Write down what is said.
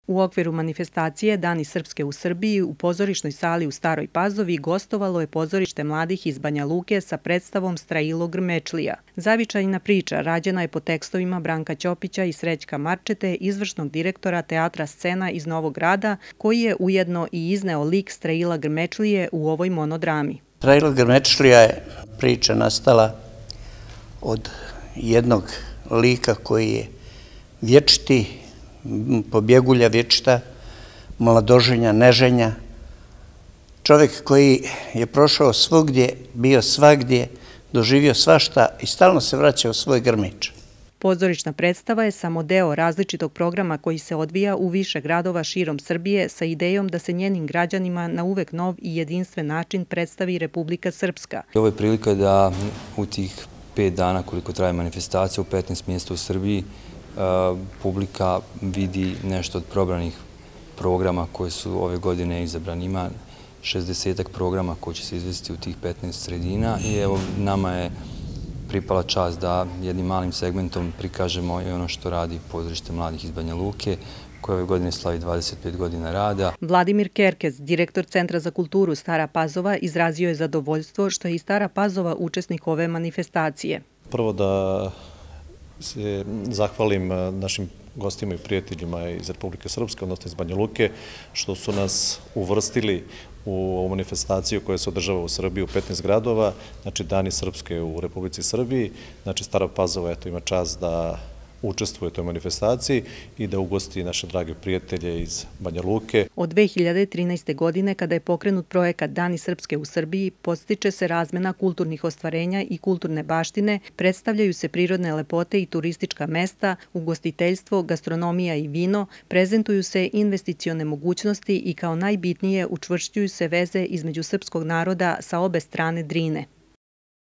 U okviru manifestacije Dani srpske u Srbiji u pozorišnoj sali u Staroj Pazovi gostovalo je pozorište mladih iz Banja Luke sa predstavom Strailo Grmečlija. Zavičajna priča rađena je po tekstovima Branka Ćopića i Srećka Marčete, izvršnog direktora Teatra Scena iz Novog Grada, koji je ujedno i izneo lik Straila Grmečlije u ovoj monodrami. Strailo Grmečlija je priča nastala od jednog lika koji je vječiti, pobjegulja vječita, mladoženja, neženja. Čovjek koji je prošao svugdje, bio svagdje, doživio svašta i stalno se vraća u svoj grmić. Pozorišna predstava je samo deo različitog programa koji se odvija u više gradova širom Srbije sa idejom da se njenim građanima na uvek nov i jedinstven način predstavi Republika Srpska. Ovo je prilika da u tih 5 dana koliko traje manifestacija u 15 mjesta u Srbiji publika vidi nešto od probranih programa koje su ove godine izabrani. Ima 60-ak programa koji će se izvesti u tih 15 sredina i evo nama je pripala čast da jednim malim segmentom prikažemo i ono što radi pozorište mladih iz Banja Luke, koje ove godine slavi 25 godina rada. Vladimir Kerkez, direktor Centra za kulturu Stara Pazova, izrazio je zadovoljstvo što je i Stara Pazova učesnik ove manifestacije. Prvo da se zahvalim našim gostima i prijateljima iz Republike Srpske, odnosno iz Banja Luke, što su nas uvrstili u ovu manifestaciju koja se održava u Srbiji u 15 gradova, znači Dani srpske u Republici Srbiji, znači Stara Pazova ima čast da učestvuje u toj manifestaciji i da ugosti naše drage prijatelje iz Banja Luke. Od 2013. godine, kada je pokrenut projekat Dani srpske u Srbiji, podstiče se razmena kulturnih ostvarenja i kulturne baštine, predstavljaju se prirodne lepote i turistička mesta, ugostiteljstvo, gastronomija i vino, prezentuju se investicione mogućnosti i kao najbitnije učvršćuju se veze između srpskog naroda sa obe strane Drine.